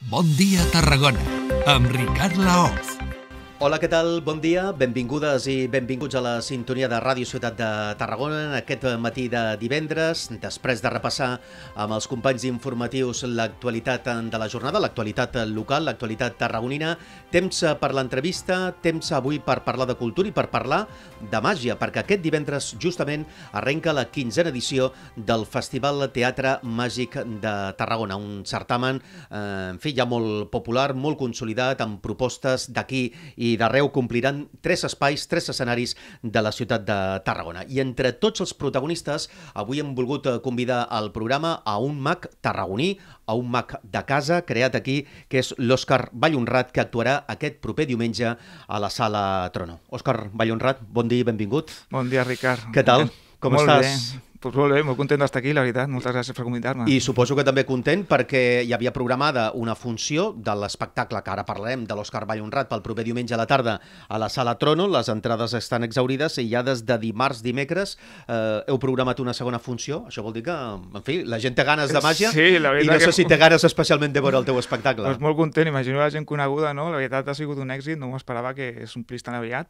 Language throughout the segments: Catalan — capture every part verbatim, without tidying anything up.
Bon dia, Tarragona, amb Ricard Laoz. Hola, què tal? Bon dia, benvingudes i benvinguts a la sintonia de Ràdio Ciutat de Tarragona en aquest matí de divendres, després de repassar amb els companys informatius l'actualitat de la jornada, l'actualitat local, l'actualitat tarragonina. Temps per l'entrevista, temps avui per parlar de cultura i per parlar de màgia, perquè aquest divendres justament arrenca la quinzena edició del Festival Teatre Màgic de Tarragona, un certamen, eh, en fi, ja molt popular, molt consolidat, amb propostes d'aquí i d'arreu. Compliran tres espais, tres escenaris de la ciutat de Tarragona. I entre tots els protagonistes, avui hem volgut convidar al programa a un mag tarragoní, a un mag de casa, creat aquí, que és l'Òscar Vallhonrat, que actuarà aquest proper diumenge a la Sala Trono. Òscar Vallhonrat, bon dia i benvingut. Bon dia, Ricard. Què tal? Com molt estàs? Bé. Pues molt bé, molt content d'estar aquí, la veritat. Moltes gràcies per convidar-me. I suposo que també content perquè hi havia programada una funció de l'espectacle, que ara parlarem, de l'Òscar Vallhonrat pel proper diumenge a la tarda a la Sala Trono. Les entrades estan exaurides i ja des de dimarts, dimecres, eh, heu programat una segona funció. Això vol dir que, en fi, la gent té ganes de màgia, sí, la i no sé que... si té ganes especialment de veure el teu espectacle. Pues molt content, imagino la gent coneguda, no? La veritat ha sigut un èxit, no m'ho esperava que s'omplís tan aviat.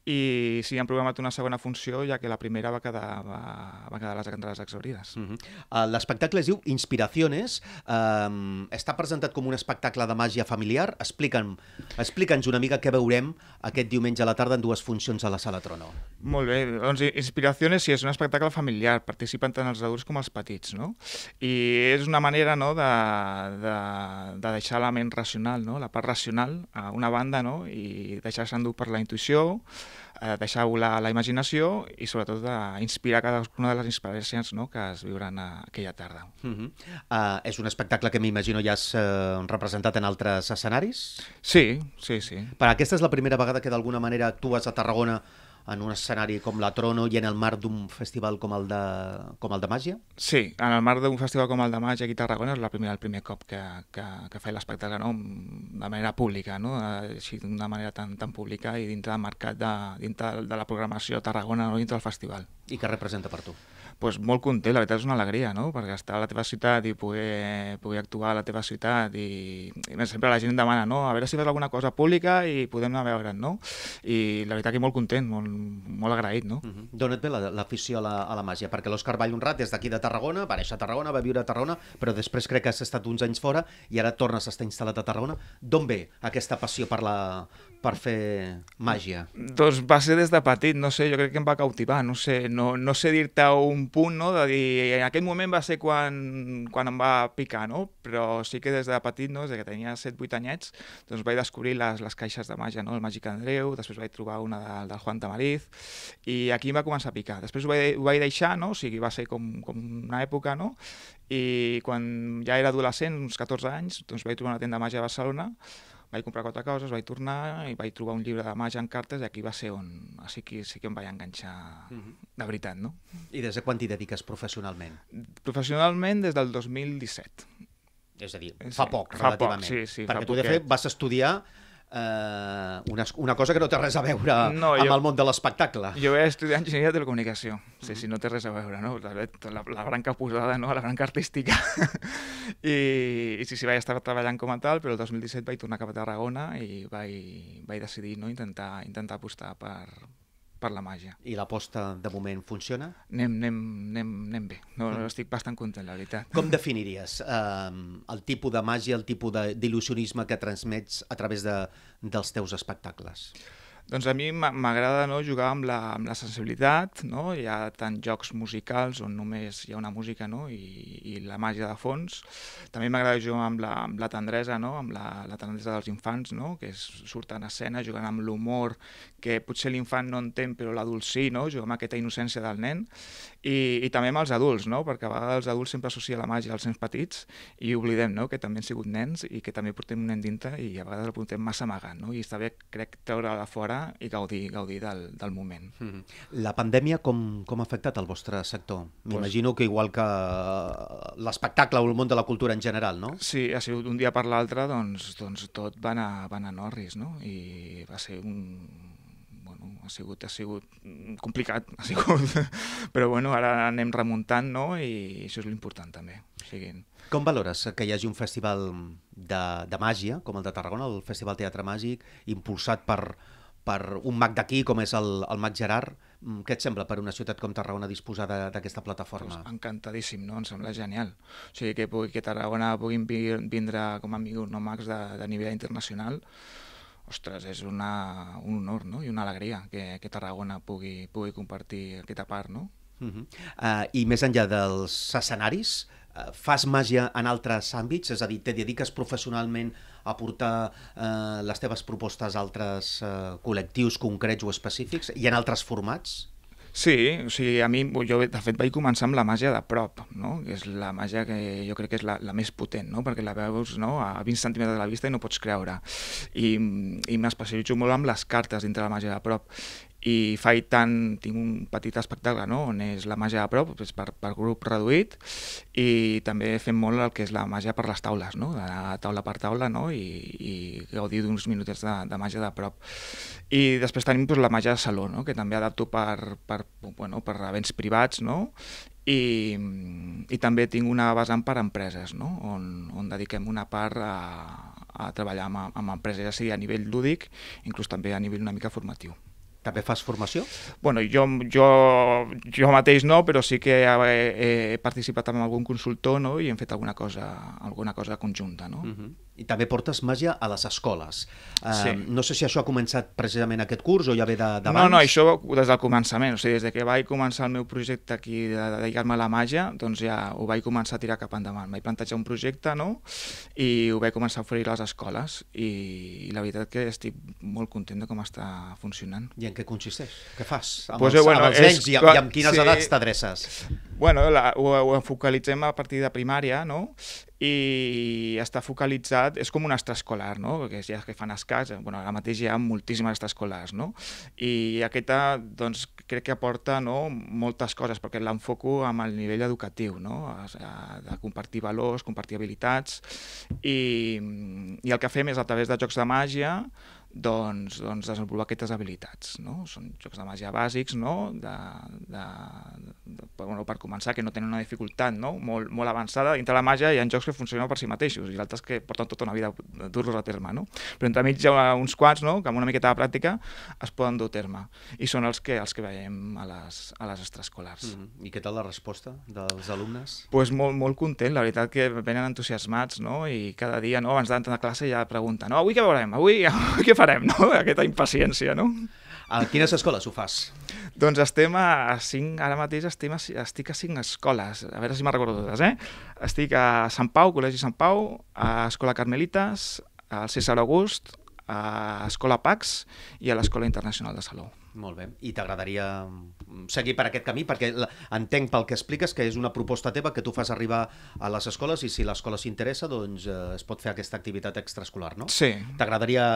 I sí, han programat una segona funció, ja que la primera va quedar, va, va quedar les entrades exaurides. Uh -huh. L'espectacle es diu Inspiraciones, uh, està presentat com un espectacle de màgia familiar. Explica'ns explica'ns una mica què veurem aquest diumenge a la tarda en dues funcions a la Sala Trono. Molt bé, doncs Inspiraciones sí, és un espectacle familiar, participen tant els adults com els petits, no? I és una manera, no, de, de, de deixar la ment racional, no? La part racional a una banda, no? I deixar-se endur per la intuïció, eh, deixar volar la imaginació i sobretot d'inspirar cadascuna de les inspiracions, no?, que es viuran aquella tarda. Uh -huh. uh, és un espectacle que m'imagino ja has uh, representat en altres escenaris? Sí, sí, sí. Per aquesta és la primera vegada que d'alguna manera actues a Tarragona en un escenari com la Trono i en el marc d'un festival com el de, com el de màgia? Sí, en el marc d'un festival com el de màgia aquí a Tarragona és la primera, el primer cop que, que, que feia l'espectacle, no?, de manera pública, no?, així d'una manera tan, tan pública i dintre del mercat, de, dintre de la programació a Tarragona, no?, dintre del festival. I què representa per tu? Pues molt content, la veritat és una alegria, no?, perquè estar a la teva ciutat i poder, poder actuar a la teva ciutat i, i sempre la gent demana, no?, a veure si fes alguna cosa pública i podem anar a veure't, no?, i la veritat que molt content, molt, molt agraït, no? Uh -huh. D'on et ve l'afició a, la, a la màgia? Perquè l'Òscar Vallhonrat és d'aquí de Tarragona, va néixer a Tarragona, va viure a Tarragona, però després crec que has estat uns anys fora i ara tornes a estar instal·lat a Tarragona. D'on ve aquesta passió per, la, per fer màgia? Doncs va ser des de petit, no sé, jo crec que em va cautivar, no sé, no, no sé dir-te un punt, no?, de dir, en aquell moment va ser quan, quan em va picar, no?, però sí que des de petit, no?, des que tenia set vuit anyets, doncs vaig descobrir les, les caixes de màgia, no?, el Màgic Andreu, després vaig trobar una del, del Juan Tamariz, i aquí em va començar a picar. Després ho vaig, ho vaig deixar, no?, o sigui, va ser com, com una època, no?, i quan ja era adolescent, uns catorze anys, doncs vaig trobar una tenda de màgia a Barcelona, vaig comprar quatre coses, vaig tornar i vaig trobar un llibre de màgia en cartes i aquí va ser on sí que, sí que em vaig enganxar de veritat, no? I des de quan t'hi dediques professionalment? Professionalment des del dos mil disset. És a dir, fa sí, poc, fa relativament. Poc, sí, sí, perquè fa tu, de fet, vas estudiar eh, una, una cosa que no té res a veure no, amb jo, el món de l'espectacle. Jo vaig estudiar enginyeria de telecomunicació, sí, sí, no té res a veure, no? La, la, la branca posada, no?, la branca artística. I, i sí, sí, vaig estar treballant com a tal, però el dos mil disset vaig tornar cap a Tarragona i vaig, vaig decidir, no?, intentar, intentar apostar per, per la màgia. I l'aposta, de moment, funciona? Anem, anem, anem, anem bé. No, no, estic bastant content, la veritat. Com definiries eh, el tipus de màgia, el tipus d'il·lusionisme que transmets a través de, dels teus espectacles? Doncs a mi m'agrada, no?, jugar amb la, amb la sensibilitat, no? Hi ha tant jocs musicals on només hi ha una música, no?, i, i la màgia de fons. També m'agrada jugar amb la, amb la tendresa, no?, amb la, la tendresa dels infants, no?, que és, surten a escena jugant amb l'humor que potser l'infant no entén però l'adult sí, no?, jugar amb aquesta innocència del nen. I, i també amb els adults, no?, perquè a vegades els adults sempre associen la màgia als nens petits i oblidem, no?, que també han sigut nens i que també portem un nen dintre i a vegades el portem massa amagat, no?, i està bé, crec, treure-la fora i gaudir, gaudir del, del moment. Mm-hmm. La pandèmia com, com ha afectat el vostre sector? M'imagino que igual que l'espectacle o el món de la cultura en general, no? Sí, ha sigut un dia per l'altre, doncs, doncs tot va anar, va anar a Norris, no? I va ser un... bueno, ha sigut, ha sigut complicat, ha sigut, però bueno, ara anem remuntant, no? I això és l'important també. O sigui... Com valores que hi hagi un festival de, de màgia, com el de Tarragona, el Festival Teatre Màgic, impulsat per, per un mag d'aquí, com és el, el mag Gerard? Què et sembla per una ciutat com Tarragona disposar d'aquesta plataforma? Pues encantadíssim, no? Em sembla genial. O sigui, que, pugui, que Tarragona puguin vindre com a amics no mags de, de nivell internacional, ostres, és una, un honor, no? I una alegria que, que Tarragona pugui, pugui compartir aquesta part, no? Uh -huh. uh, I més enllà dels escenaris, uh, fas màgia en altres àmbits? És a dir, te dediques professionalment a portar uh, les teves propostes a altres uh, col·lectius concrets o específics i en altres formats? Sí, o sigui, a mi, jo de fet vaig començar amb la màgia de prop, no? Que és la màgia que jo crec que és la, la més potent, no? Perquè la veus, no? A vint centímetres de la vista i no pots creure. I, i m'especialitzo molt amb les cartes dintre la màgia de prop. I faig tant, tinc un petit espectacle, no? On és la màgia de prop, és per, per grup reduït, i també fem molt el que és la màgia per les taules, no? De taula per taula, no? I, i gaudir d'uns minutets de, de màgia de prop. I després tenim doncs, la màgia de saló, no? Que també adapto per, per, bueno, per events privats, no? I, i també tinc una vessant per empreses, no? On, on dediquem una part a, a treballar amb, amb empreses, ja sigui a nivell lúdic, inclús també a nivell una mica formatiu. També fas formació? Bueno, jo, jo, jo mateix no, però sí que he, he participat en algun consultor, no? I hem fet alguna cosa, alguna cosa conjunta, no? Uh-huh. I també portes màgia a les escoles. Uh, Sí. No sé si això ha començat precisament aquest curs o ja ve d'abans. No, no, això des del començament, o sigui, des de que vaig començar el meu projecte aquí de dedicar-me a la màgia, doncs ja ho vaig començar a tirar cap endavant. Vaig plantejar un projecte, no? I ho vaig començar a oferir a les escoles i, i la veritat que estic molt content de com està funcionant. I en què consisteix? Què fas? Amb Pues, els, bueno, amb els és- nens i amb, i amb quines sí. edats t'adreces? Bueno, la, ho, ho focalitzem a partir de primària, no? I està focalitzat, és com un extraescolar, no? Perquè ja que fan escàs, bueno, ara mateix hi ha moltíssimes extraescolars, no? I aquesta, doncs, crec que aporta, no, moltes coses, perquè l'enfoco amb el nivell educatiu, no? De compartir valors, compartir habilitats, i, i el que fem és a través de jocs de màgia, doncs, doncs desenvolupar aquestes habilitats, no? Són jocs de màgia bàsics, no? De, de, de, bueno, per començar, que no tenen una dificultat, no? Molt, molt avançada. Dintre la màgia hi ha jocs que funcionen per si mateixos i altres que porten tota una vida a dur-los a terme, no? Però entremig hi ha uns quants, no? Que amb una miqueta de pràctica es poden dur a terme. I són els que, els que veiem a les, a les extraescolars. Mm-hmm. I què tal la resposta dels alumnes? Pues molt, molt content, la veritat que venen entusiasmats, no? I cada dia, no? Abans d'entrar a classe ja pregunten, no, avui què veurem? Avui, avui què farem, no? Aquesta impaciència, no? A quines escoles ho fas? Doncs estem a cinc, ara mateix estem a, estic a cinc escoles, a veure si me'n recordo totes, eh? Estic a Sant Pau, Col·legi Sant Pau, a Escola Carmelites, al César August, a Escola Pax i a l'Escola Internacional de Salou. Molt bé. I t'agradaria seguir per aquest camí? Perquè entenc pel que expliques que és una proposta teva que tu fas arribar a les escoles i si l'escola s'interessa, doncs eh, es pot fer aquesta activitat extraescolar, no? Sí. T'agradaria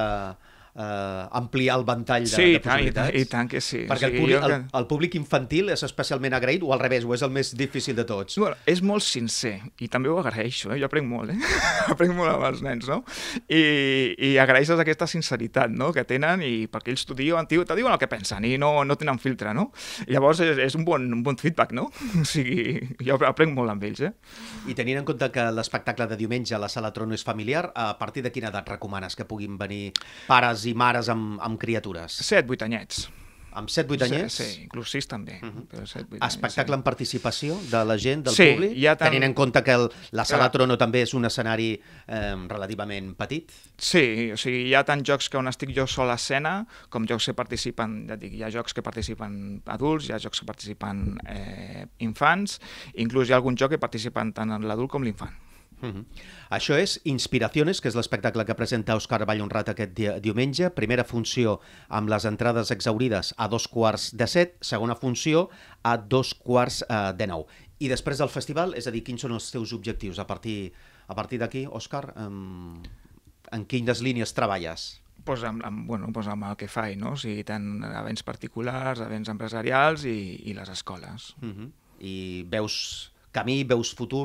eh, ampliar el ventall de, Sí, de i tant, i tant, possibilitats? i tant que sí. Perquè O sigui, el, públic, jo el, que- el públic infantil és especialment agraït o al revés, o és el més difícil de tots? Bueno, és molt sincer i també ho agraeixo, eh? Jo aprenc molt, eh? aprenc molt amb els nens, no? I, i agraeixes aquesta sinceritat, no? Que tenen i perquè ells t'ho diuen, t'ho te diuen el que pensen i no, no tenen filtre, no? I llavors és, és un, bon, un bon feedback, no? O sigui, jo aprenc molt amb ells, eh? I tenint en compte que l'espectacle de diumenge a la Sala Trono és familiar, a partir de quina edat recomanes que puguin venir pares i mares amb, amb criatures? set, vuit anyets. Amb set vuit anyets? Sí, sí, inclús sis també. Mhm. Però set, vuit Espectacle anyets, amb participació de la gent, del Sí, públic? hi ha tant- Tenint en compte que el, la Sala Clar. Trono també és un escenari eh, relativament petit? Sí, o sigui, hi ha tant jocs que on estic jo sol a escena, com jocs que participen, ja et dic, hi ha jocs que participen adults, hi ha jocs que participen eh, infants, inclús hi ha algun joc que participen tant l'adult com l'infant. Uh-huh. Això és Inspiraciones, que és l'espectacle que presenta Òscar Vallhonrat aquest dia, diumenge. Primera funció amb les entrades exaurides a dos quarts de set, segona funció a dos quarts eh, de nou. I després del festival, és a dir, quins són els teus objectius? A partir, a partir d'aquí, Òscar, en, en quines línies treballes? Pues amb, amb, bueno, pues amb el que faig, no? O sigui, tant events particulars, events empresarials i, i les escoles. Uh-huh. I veus camí, veus futur?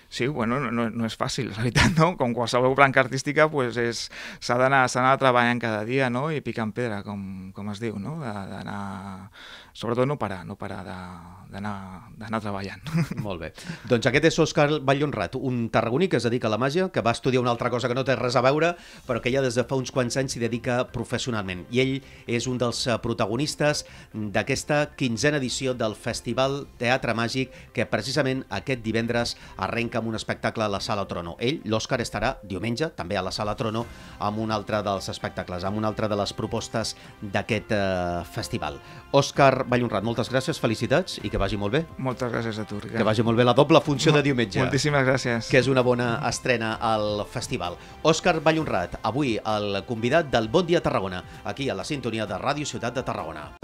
Sí, bueno, no, no, no és fàcil, la veritat, no? Com qualsevol branca artística, pues és, s'ha d'anar s'ha d'anar treballant cada dia, no? I picant pedra, com, com es diu, no? D'anar... Sobretot no parar, no parar d'anar d'anar treballant. Molt bé. Doncs aquest és Òscar Vallhonrat, un tarragoní que es dedica a la màgia, que va estudiar una altra cosa que no té res a veure, però que ja des de fa uns quants anys s'hi dedica professionalment. I ell és un dels protagonistes d'aquesta quinzena edició del Festival Teatre Màgic, que precisament aquest divendres arrenca amb un espectacle a la Sala Trono. Ell, l'Òscar, estarà diumenge també a la Sala Trono amb un altre dels espectacles, amb una altra de les propostes d'aquest eh, festival. Òscar Vallhonrat, moltes gràcies, felicitats i que vagi molt bé. Moltes gràcies a tu, Ricard. Que vagi molt bé la doble funció de diumenge. Moltíssimes gràcies. Que és una bona estrena al festival. Òscar Vallhonrat, avui el convidat del Bon Dia Tarragona, aquí a la sintonia de Ràdio Ciutat de Tarragona.